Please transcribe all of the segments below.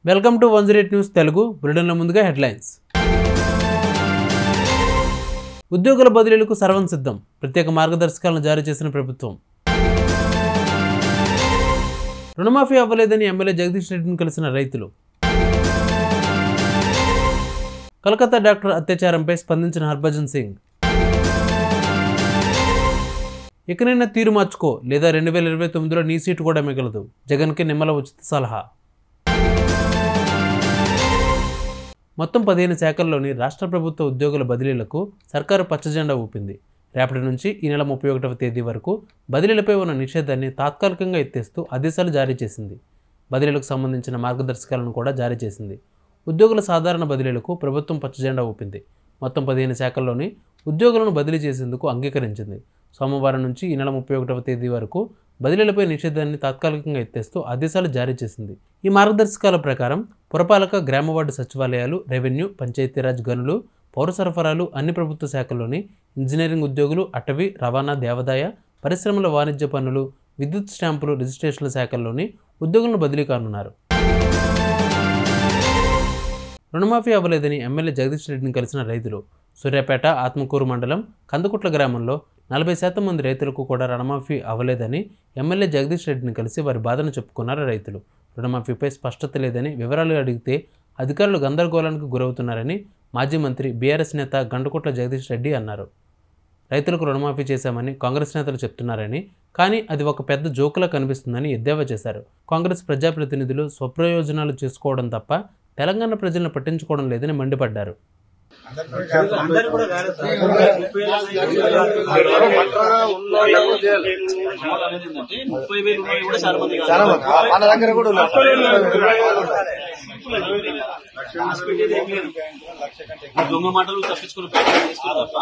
Welcome to 108 news Telugu. బులెటిన్ల ముందుగా headlines. ఉద్యోగుల బదిలీలకు సర్వం సిద్ధం, ప్రత్యేక మార్గదర్శకాలను జారీ చేసిన ప్రభుత్వం. రుణమాఫీ అవ్వలేదని ఎమ్మెల్యే జగదీష్ రెడ్డిని కలిసిన రైతులు. కలకత్తా డాక్టర్ అత్యాచారంపై స్పందించిన హర్భజన్ సింగ్. ఇకనైనా తీరు మార్చుకో లేదా 2029లో నీ సీటు కూడా మిగలదు, జగన్కి నిమ్మల ఉచిత సలహా. మొత్తం 15 శాఖల్లోని రాష్ట్ర ప్రభుత్వ ఉద్యోగుల బదిలీలకు సర్కారు పచ్చజెండా ఊపింది. రేపటి నుంచి ఈ నెల 31వ తేదీ వరకు బదిలీలపై ఉన్న నిషేధాన్ని తాత్కాలికంగా ఎత్తేస్తూ ఆదేశాలు జారీ చేసింది. బదిలీలకు సంబంధించిన మార్గదర్శకాలను కూడా జారీ చేసింది. ఉద్యోగుల సాధారణ బదిలీలకు ప్రభుత్వం పచ్చజెండా ఊపింది. మొత్తం 15 శాఖల్లోని ఉద్యోగులను బదిలీ చేసేందుకు అంగీకరించింది. సోమవారం నుంచి ఈ నెల 31వ తేదీ వరకు బదిలీలపై నిషేధాన్ని తాత్కాలికంగా ఎత్తేస్తూ ఆదేశాలు జారీ చేసింది. ఈ మార్గదర్శకాల ప్రకారం పురపాలక, గ్రామ వార్డు సచివాలయాలు, రెవెన్యూ, పంచాయతీరాజ్, గనులు, పౌర సరఫరాలు, అన్ని ప్రభుత్వ శాఖల్లోని ఇంజనీరింగ్ ఉద్యోగులు, అటవీ, రవాణా, దేవాదాయ, పరిశ్రమల, వాణిజ్య పన్నులు, విద్యుత్ స్టాంపులు, రిజిస్ట్రేషన్ల శాఖల్లోని ఉద్యోగులను బదిలీ కానున్నారు. రుణమాఫీ అవ్వలేదని ఎమ్మెల్యే జగదీష్ రెడ్డిని కలిసిన రైతులు. సూర్యాపేట, ఆత్మకూరు మండలం కందుకుట్ల గ్రామంలో 40% మంది రైతులకు కూడా రుణమాఫీ అవ్వలేదని ఎమ్మెల్యే జగదీష్ రెడ్డిని కలిసి వారి బాధను చెప్పుకున్నారు రైతులు. రుణమాఫీపై స్పష్టత లేదని వివరాలు అడిగితే అధికారులు గందరగోళానికి గురవుతున్నారని మాజీ మంత్రి, బీఆర్ఎస్ నేత గండుకుట్ల జగదీష్ రెడ్డి అన్నారు. రైతులకు రుణమాఫీ చేశామని కాంగ్రెస్ నేతలు చెప్తున్నారని, కానీ అది ఒక పెద్ద జోకులా కనిపిస్తుందని ఎద్దేవా చేశారు. కాంగ్రెస్ ప్రజాప్రతినిధులు స్వప్రయోజనాలు చేసుకోవడం తప్ప తెలంగాణ ప్రజలను పట్టించుకోవడం లేదని మండిపడ్డారు. దొంగ మాటలు తప్పించుకుని తప్ప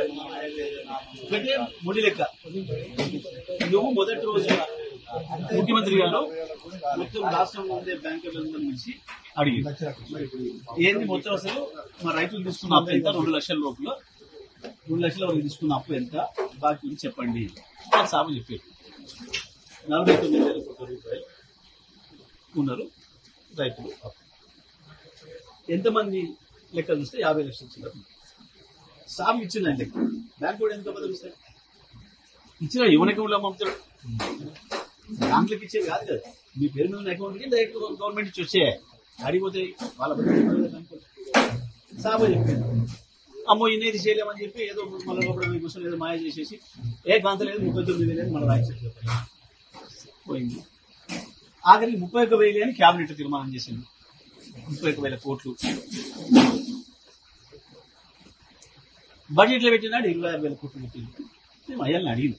ముడి లెక్క. నువ్వు మొదటి రోజు ముఖ్యమంత్రి గారు మొత్తం రాష్ట్రంలో ఉండే బ్యాంకులందరి నుంచి అడిగి ఏంది మొత్తం అసలు మా రైతులు తీసుకున్న అప్పు ఎంత, 2 లక్షల లోపల 2 లక్షల వరకు తీసుకున్న అప్పు ఎంత బాకీ ఉంది చెప్పండి అని సాబు చెప్పారు. 49,000 కోట్ల రూపాయలు ఉన్నారు రైతులు. ఎంతమంది లెక్క చూస్తే 50 లక్షలు ఇచ్చినారు. సాబు ఇచ్చిందండి లెక్క. బ్యాంక్ కూడా ఎంత బదులుస్తాడు ఇచ్చిన యువన అకౌంట్లో పంపుతాడు. బ్యాంకులకు ఇచ్చేది కాదు కదా, మీ పేరు మీద అకౌంట్కి డైరెక్ట్ గవర్నమెంట్ ఇచ్చి వచ్చేయాలి. అడిగిపోతాయి వాళ్ళ సాబు చెప్పారు. అమ్మో ఇన్నేది చేయలేమని చెప్పి ఏదో మళ్ళీ లోపల కూర్చొని ఏదో మాయ చేసేసి కాంతలేదు 39,000 మన రాయించారు పోయింది. ఆఖరికి 31,000 అని క్యాబినెట్ తీర్మానం చేసింది. 31,000 కోట్లు బడ్జెట్లో పెట్టినాడు. 26,000 కోట్లు పెట్టింది. మేము అయ్యాలని అడిగింది.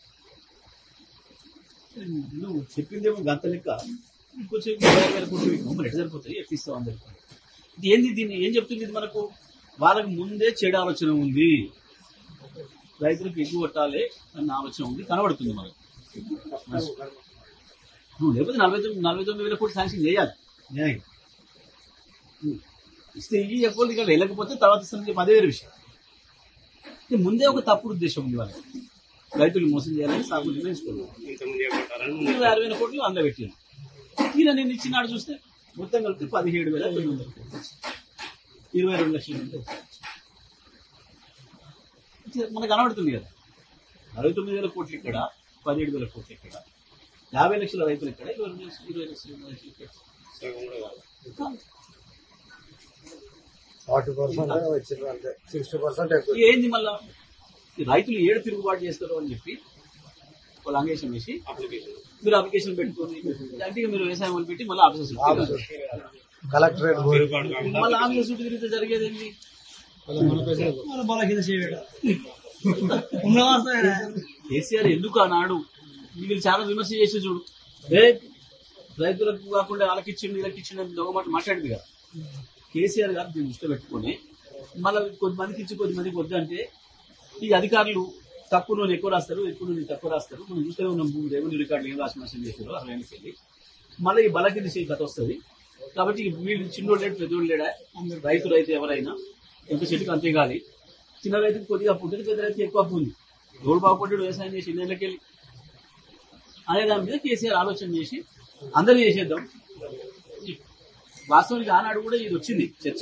నువ్వు చెప్పిందేమో గంత లెక్క ఇంకొచ్చి 20,000 కోట్లు పెట్టినావు, మరి ఎట్లా సరిపోతాయి, ఎట్లా ఇస్తావు అందరికి. ఇది ఏంది, దీన్ని ఏం చెప్తుంది ఇది మనకు? వాళ్ళకి ముందే చెడు ఆలోచన ఉంది, రైతులకు ఎగ్గు కొట్టాలి అన్న ఆలోచన ఉంది, కనబడుతుంది మనకు. నువ్వు లేకపోతే 49,000 కోట్లు శాంక్షన్ చేయాలి. ఇస్తే ఇవి ఎక్కువ ఇక్కడ వెళ్ళకపోతే తర్వాత ఇస్తానని అదే వేరే విషయం. ముందే ఒక తప్పుడు ఉద్దేశం ఉంది వాళ్ళకి, రైతులు మోసం చేయాలని సాగు నిర్ణయించుకున్నాను. 26,000 కోట్లు అందులో పెట్టాను. ఈయన నేను ఇచ్చినాడు చూస్తే మొత్తం కలిపి 17,900 కోట్లు, 22 లక్షల మంది మనకు కనబడుతుంది కదా. 49,000 కోట్లు ఇక్కడ, 17,000 కోట్లు ఇక్కడ, 50 లక్షల రైతులు ఇక్కడ, 20 లక్షల రైతులు ఇక్కడ. 40% ఏంది మళ్ళా రైతులు ఏడు తిరుగుబాటు చేస్తారు అని చెప్పి వాళ్ళు అంగేషన్ వేసి మీరు అప్లికేషన్ పెట్టుకోండి అంటే మీరు వ్యవసాయం వాళ్ళు పెట్టి మళ్ళీ ఆఫీసర్ కలెక్టరేట్ మళ్ళీ ఆఫీసర్ చుట్టూ తిరిగితే జరిగేది ఏంటి? కేసీఆర్ ఎందుకు ఆనాడు వీళ్ళు చాలా విమర్శ చేసి చూడు, రైతులకు కాకుండా వాళ్ళకి ఇచ్చిండు వీళ్ళకి ఇచ్చిండు అని దొంగ మాట మాట్లాడింది కదా. కేసీఆర్ గారు దీన్ని దృష్టిలో పెట్టుకుని మళ్ళీ కొద్దిమందికి ఇచ్చి కొద్దిమందికి వద్దు అంటే ఈ అధికారులు తక్కువ నూనె ఎక్కువ రాస్తారు, ఎక్కువ నూనె తక్కువ రాస్తారు. మనం చూస్తూనే ఉన్నాం రెవెన్యూ రికార్డులు ఏం రాసి నష్టం చేశారు 60 వెళ్ళి. మళ్ళీ ఈ బలకింది చేయి కథ వస్తుంది. కాబట్టి వీళ్ళు చిన్నోడు లేడు పెద్దోడు లేడా, రైతు ఎవరైనా ఎంత చెట్టుకు అంతే కాదు. చిన్న రైతుకు కొద్దిగా అప్పు ఉంటుంది, పెద్ద రైతు ఎక్కువ అప్పు ఉంది. ఎవడు బాగుపడ్డాడు వ్యవసాయం చేసి ఇళ్ళకెళ్ళి అనే దాని మీద కేసీఆర్ ఆలోచన చేసి అందరూ చేసేద్దాం. వాస్తవానికి ఆనాడు కూడా ఇది వచ్చింది చర్చ.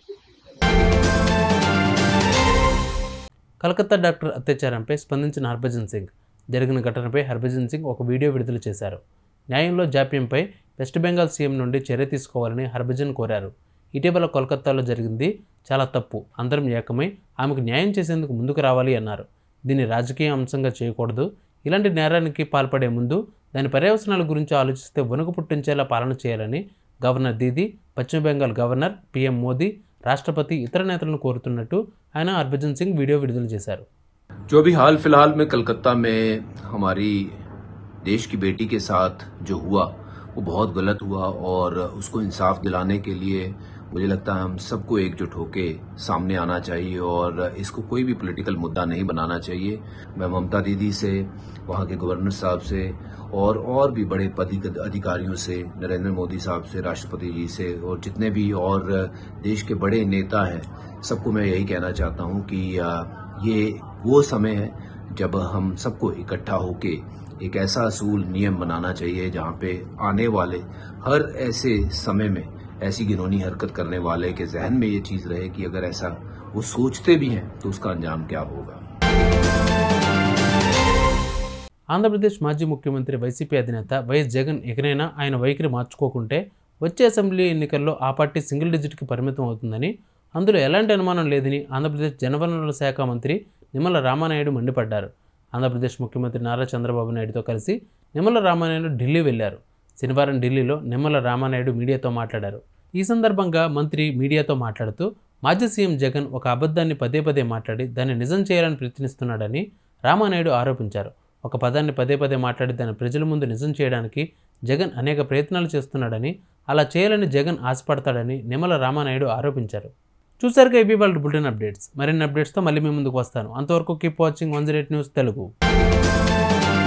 కలకత్తా డాక్టర్ అత్యాచారంపై స్పందించిన హర్భజన్ సింగ్ జరిగిన ఘటనపై హర్భజన్ సింగ్ ఒక వీడియో విడుదల చేశారు. న్యాయంలో జాప్యంపై వెస్ట్ బెంగాల్ సీఎం నుండి చర్య తీసుకోవాలని హర్భజన్ కోరారు. ఇటీవల కోల్కతాలో జరిగింది చాలా తప్పు, అందరం ఏకమై ఆమెకు న్యాయం చేసేందుకు ముందుకు రావాలి అన్నారు. దీన్ని రాజకీయ అంశంగా చేయకూడదు. ఇలాంటి నేరానికి పాల్పడే ముందు దాని పర్యవసనాల గురించి ఆలోచిస్తే వణుకు పుట్టించేలా పాలన చేయాలని గవర్నర్ దీదీ, పశ్చిమ బెంగాల్ గవర్నర్, పీఎం మోదీ, రాష్ట్రపతి, ఇతర నేతలను కోరుతున్నట్టు ఆయన హర్భజన్ సింగ్ వీడియో విడుదల చేశారు. जो भी हाल फिलहाल में कलकत्ता में हमारी देश की बेटी के साथ जो हुआ वो बहुत गलत हुआ और उसको इंसाफ दिलाने के लिए मुझे लगता है हम सबको एकजुट होकर सामने आना चाहिए और इसको कोई भी पॉलिटिकल मुद्दा नहीं बनाना चाहिए. मैं ममता दीदी से, वहाँ के गवर्नर साहब से और भी बड़े अधिकारियों से, नरेंद्र मोदी साहब से, राष्ट्रपति जी से और जितने भी और देश के बड़े नेता हैं, सबको मैं यही कहना चाहता हूँ कि ये वो समय है जब हम सबको इकट्ठा होके एक ऐसा असूल नियम बनाना चाहिए जहाँ पे आने वाले हर ऐसे समय में ऐसी घिनौनी हरकत करने वाले के जहन में ये चीज रहे कि अगर ऐसा वो सोचते भी हैं तो उसका अंजाम क्या होगा. ఆంధ్రప్రదేశ్ మాజీ ముఖ్యమంత్రి వైసీపీ అధినేత వైఎస్ జగన్ ఎకనైనా ఆయన వైఖరి మార్చుకోకుంటే వచ్చే అసెంబ్లీ ఎన్నికల్లో ఆ పార్టీ సింగిల్ డిజిట్కి పరిమితం అవుతుందని, అందులో ఎలాంటి అనుమానం లేదని ఆంధ్రప్రదేశ్ జనవనరుల శాఖ మంత్రి నిమ్మల రామానాయుడు మండిపడ్డారు. ఆంధ్రప్రదేశ్ ముఖ్యమంత్రి నారా చంద్రబాబు నాయుడుతో కలిసి నిమ్మల రామానాయుడు ఢిల్లీ వెళ్లారు. శనివారం ఢిల్లీలో నిమ్మల రామానాయుడు మీడియాతో మాట్లాడారు. ఈ సందర్భంగా మంత్రి మీడియాతో మాట్లాడుతూ మాజీ సీఎం జగన్ ఒక అబద్ధాన్ని పదే పదే మాట్లాడి దాన్ని నిజం చేయాలని ప్రయత్నిస్తున్నాడని రామానాయుడు ఆరోపించారు. ఒక పదాన్ని పదే పదే మాట్లాడి దాన్ని ప్రజల ముందు నిజం చేయడానికి జగన్ అనేక ప్రయత్నాలు చేస్తున్నాడని, అలా చేయాలని జగన్ ఆశపడతాడని నిమ్మల రామానాయుడు ఆరోపించారు. చూసారుగా ఇవి వాళ్ళ బులెటిన్ అప్డేట్స్. మరిన్ని అప్డేట్స్తో మళ్ళీ మీ ముందుకు వస్తాను. అంతవరకు కీప్ వాచింగ్ 108 న్యూస్ తెలుగు.